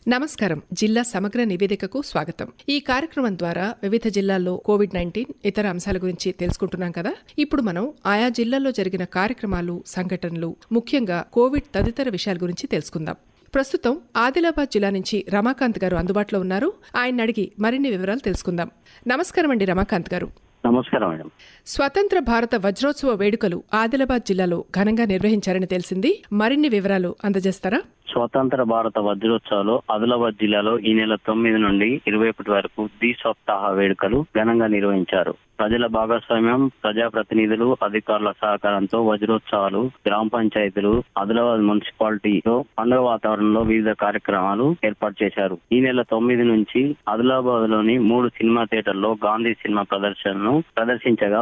నమస్కారం. జిల్లా సమగ్ర నివేదికకు స్వాగతం. ఈ కార్యక్రమం ద్వారా వివిధ జిల్లాల్లో కోవిడ్-19 ఇతర అంశాల గురించి తెలుసుకుంటున్నాం కదా. ఇప్పుడు మనం ఆయా జిల్లాల్లో జరిగిన కార్యక్రమాలు, సంఘటనలు, ముఖ్యంగా కోవిడ్ తదితర విషయాల గురించి తెలుసుకుందాం. ప్రస్తుతం ఆదిలాబాద్ జిల్లా నుంచి రమాకాంత్ గారు అందుబాటులో ఉన్నారు. ఆయన అడిగి మరిన్ని వివరాలు తెలుసుకుందాం. నమస్కారం అండి రమాకాంత్ గారు. నమస్కారం మేడం. స్వతంత్ర భారత వజ్రోత్సవ వేడుకలు ఆదిలాబాద్ జిల్లాలో ఘనంగా నిర్వహించారని తెలిసింది. మరిన్ని వివరాలు అందజేస్తారా? స్వతంత్ర భారత వజ్రోత్సవాలు ఆదిలాబాద్ జిల్లాలో ఈ నెల 9 నుండి 21 వరకు ద్విసప్తాహ వేడుకలు ఘనంగా నిర్వహించారు. ప్రజల భాగస్వామ్యం, ప్రజాప్రతినిధులు, అధికారుల సహకారంతో వజ్రోత్సవాలు గ్రామ పంచాయతీలు, ఆదిలాబాద్ మున్సిపాలిటీలో పండుగ వాతావరణంలో వివిధ కార్యక్రమాలు ఏర్పాటు చేశారు. ఈ నెల 9 నుంచి ఆదిలాబాద్ లోని 3 సినిమా థియేటర్లో గాంధీ సినిమా ప్రదర్శనను ప్రదర్శించగా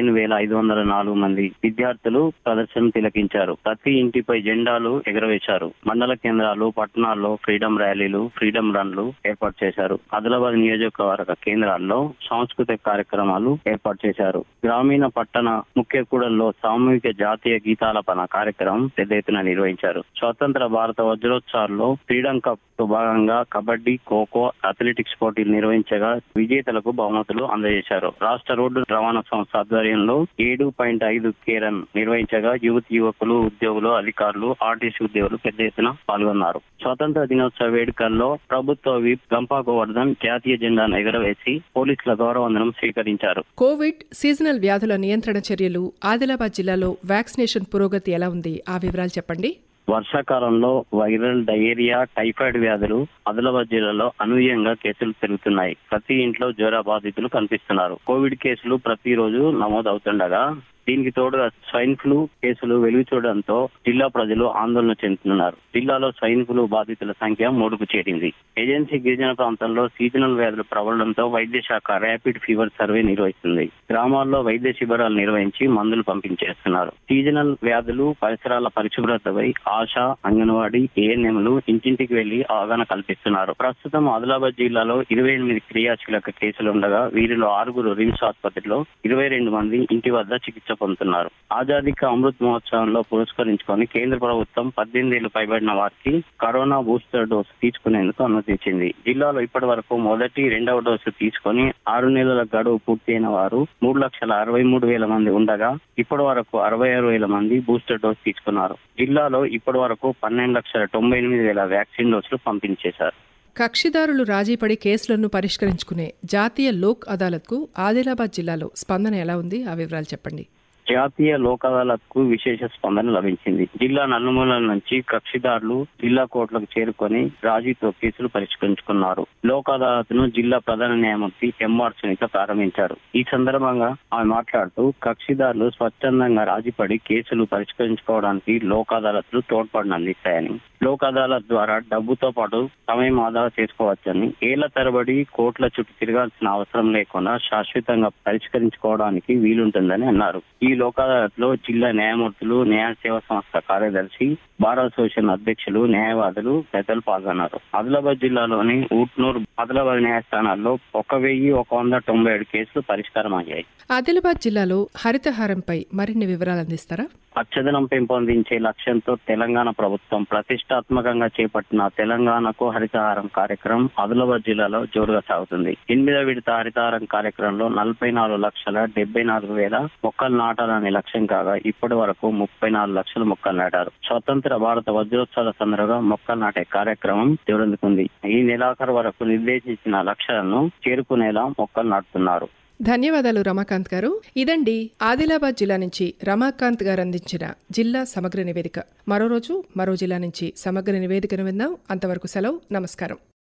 15,504 మంది విద్యార్థులు ప్రదర్శన తిలకించారు. ప్రతి ఇంటిపై జెండాలు ఎగరవేశారు. మండల కేంద్రాలు, పట్టణాల్లో ఫ్రీడమ్ ర్యాలీలు, ఫ్రీడమ్ రన్లు ఏర్పాటు చేశారు. ఆదిలాబాద్ నియోజకవర్గ కేంద్రాల్లో సాంస్కృతిక కార్యక్రమాలు ఏర్పాటు చేశారు. గ్రామీణ పట్టణ ముఖ్య కూడల్లో సామూహిక జాతీయ గీతాలపన కార్యక్రమం పెద్ద ఎత్తున నిర్వహించారు. స్వతంత్ర భారత వజ్రోత్సవాల్లో ఫ్రీడమ్ కప్ తో భాగంగా కబడ్డీ, ఖోఖో, అథ్లెటిక్స్ పోటీలు నిర్వహించగా విజేతలకు బహుమతులు అందజేశారు. రాష్ట్ర రోడ్డు రవాణా సంస్థ ఆధ్వర్యంలో 7.5 రన్ నిర్వహించగా యువకులు, ఉద్యోగులు, అధికారులు, ఆర్టీసీ ఉద్యోగులు పెద్ద ఎత్తున పాల్గొన్నారు. స్వతంత్ర దినోత్సవ వేడుకల్లో ప్రభుత్వ విప్ గంపా గోవర్ధన్ జాతీయ జెండాను ఎగురవేసి పోలీసుల గౌరవవందనం స్వీకరించారు. కోవిడ్ సీజనల్ వ్యాధుల నియంత్రణ చర్యలు ఆదిలాబాద్ జిల్లాలో వ్యాక్సినేషన్ పురోగతి ఎలా ఉంది? ఆ వివరాలు చెప్పండి. వర్షాకాలంలో వైరల్, డయేరియా, టైఫాయిడ్ వ్యాధులు ఆదిలాబాద్ జిల్లాలో అనూహ్యంగా కేసులు పెరుగుతున్నాయి. ప్రతి ఇంట్లో జ్వర బాధితులు కనిపిస్తున్నారు. కోవిడ్ కేసులు ప్రతిరోజు నమోదవుతుండగా దీనికి తోడుగా స్వైన్ ఫ్లూ కేసులు వెలుగు చూడడంతో జిల్లా ప్రజలు ఆందోళన చెందుతున్నారు. జిల్లాలో స్వైన్ ఫ్లూ బాధితుల సంఖ్య 3కు చేరింది. ఏజెన్సీ గిరిజన ప్రాంతాల్లో సీజనల్ వ్యాధులు ప్రబలడంతో వైద్య శాఖ ర్యాపిడ్ ఫీవర్ సర్వే నిర్వహిస్తుంది. గ్రామాల్లో వైద్య శిబిరాలు నిర్వహించి మందులు పంపించేస్తున్నారు. సీజనల్ వ్యాధులు, పరిసరాల పరిశుభ్రతపై ఆశా, అంగన్వాడీ, ఏఎన్ఎంలు ఇంటింటికి వెళ్లి అవగాహన కల్పిస్తున్నారు. ప్రస్తుతం ఆదిలాబాద్ జిల్లాలో 28 క్రియాశీలక కేసులు ఉండగా వీరిలో 6 రిమ్స్ ఆసుపత్రిలో, 22 మంది ఇంటి వద్ద చికిత్స పొందుతున్నారు. ఆజాదీ కా అమృత్ మహోత్సవంలో పురస్కరించుకొని కేంద్ర ప్రభుత్వం 18 ఏళ్లు పైబడిన వారికి కరోనా బూస్టర్ డోసు తీసుకునేందుకు అనుమతించింది. జిల్లాలో ఇప్పటి వరకు మొదటి, 2వ డోసు తీసుకుని 6 నెలల గడువు పూర్తయిన వారు 3,63,000 మంది ఉండగా ఇప్పటి వరకు 66,000 మంది బూస్టర్ డోసు తీసుకున్నారు. జిల్లాలో ఇప్పటి వరకు 12,98,000 వ్యాక్సిన్ డోసులు పంపిణీ చేశారు. కక్షిదారులు రాజీపడి కేసులను పరిష్కరించుకునే జాతీయ లోక్ అదాలత్కు ఆదిలాబాద్ జిల్లాలో స్పందన ఎలా ఉంది? ఆ వివరాలు చెప్పండి. జాతీయ లోక్ అదాలత్ కు విశేష స్పందన లభించింది. జిల్లా నలుమూలల నుంచి కక్షిదారులు జిల్లా కోర్టులకు చేరుకొని రాజీతో కేసులు పరిష్కరించుకున్నారు. లోక్ అదాలత్ ను జిల్లా ప్రధాన న్యాయమూర్తి ఎంఆర్ సునీత ప్రారంభించారు. ఈ సందర్భంగా ఆమె మాట్లాడుతూ కక్షిదారులు స్వచ్ఛందంగా రాజీపడి కేసులు పరిష్కరించుకోవడానికి లోక్ అదాలత్లు తోడ్పాటును అందిస్తాయని, లోక్ అదాలత్ ద్వారా డబ్బుతో పాటు సమయం ఆదా చేసుకోవచ్చని, ఏళ్ల తరబడి కోర్టుల చుట్టూ తిరగాల్సిన అవసరం లేకుండా శాశ్వతంగా పరిష్కరించుకోవడానికి వీలుంటుందని అన్నారు. ఈ లోక్ అదాలత్ లో జిల్లా న్యాయమూర్తులు, న్యాయ సేవా సంస్థ కార్యదర్శి, బార్ అసోసియేషన్ అధ్యక్షులు, న్యాయవాదులు పెద్దలు పాల్గొన్నారు. ఆదిలాబాద్ జిల్లాలోని ఊట్నూరు, ఆదిలాబాద్ న్యాయస్థానాల్లో 1,197 కేసులు పరిష్కారం అయ్యాయి. ఆదిలాబాద్ జిల్లాలో హరితహారంపై మరిన్ని వివరాలు అందిస్తారా? పచ్చదనం పెంపొందించే లక్ష్యంతో తెలంగాణ ప్రభుత్వం ప్రతిష్టాత్మకంగా చేపట్టిన తెలంగాణకు హరితహారం కార్యక్రమం ఆదిలాబాద్ జిల్లాలో జోరుగా సాగుతుంది. 8వ విడత హరితహారం కార్యక్రమంలో 44,74,000 మొక్కలు నాటాలనే లక్ష్యం కాగా ఇప్పటి వరకు 34 లక్షల మొక్కలు నాటారు. స్వతంత్ర భారత వజ్రోత్సవాల సందర్భంగా మొక్కలు నాటే కార్యక్రమం జోరందుకుంది. ఈ నెలాఖరు వరకు నిర్దేశించిన లక్ష్యాలను చేరుకునేలా మొక్కలు నాటుతున్నారు. ధన్యవాదాలు రమాకాంత్ గారు. ఇదండి ఆదిలాబాద్ జిల్లా నుంచి రమాకాంత్ గారు అందించిన జిల్లా సమగ్ర నివేదిక. మరో రోజు మరో జిల్లా నుంచి సమగ్ర నివేదికను విందాం. అంతవరకు సెలవు. నమస్కారం.